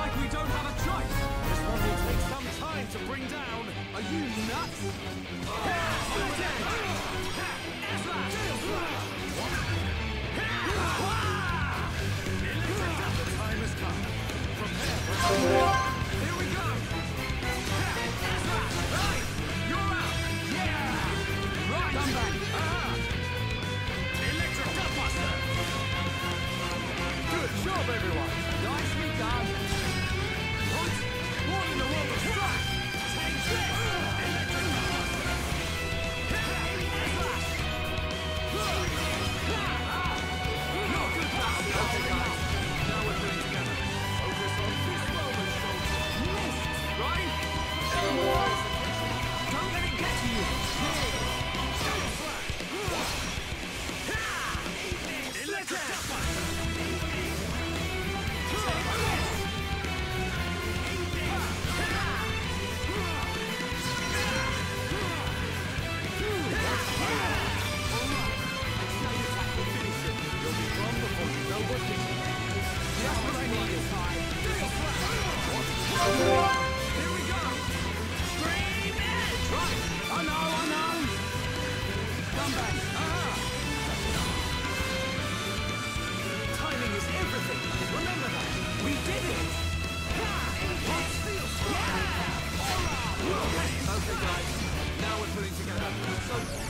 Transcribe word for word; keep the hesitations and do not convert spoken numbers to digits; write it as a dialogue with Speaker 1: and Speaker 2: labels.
Speaker 1: like we don't have a choice. This one will take some time to bring down. Are you nuts? The time has come. Prepare. Here we go. Right, you're out. Yeah. Right. Dunban. Uh-huh. Electric Gutbuster. Good job, everyone. Nicely done. Right. What in the world of strike? Take this. Electric Gutbuster. Not good battle. Okay, guys. Now we're doing together. Focus on this moment, soldier. Missed. Right? Don't let it get to you. Electric Gutbuster. Here we go! Scream it! Right! I know, I know! Dunban! Ah! Timing is everything! Remember that! We did it! Yeah! Okay, guys. Now we're putting together. So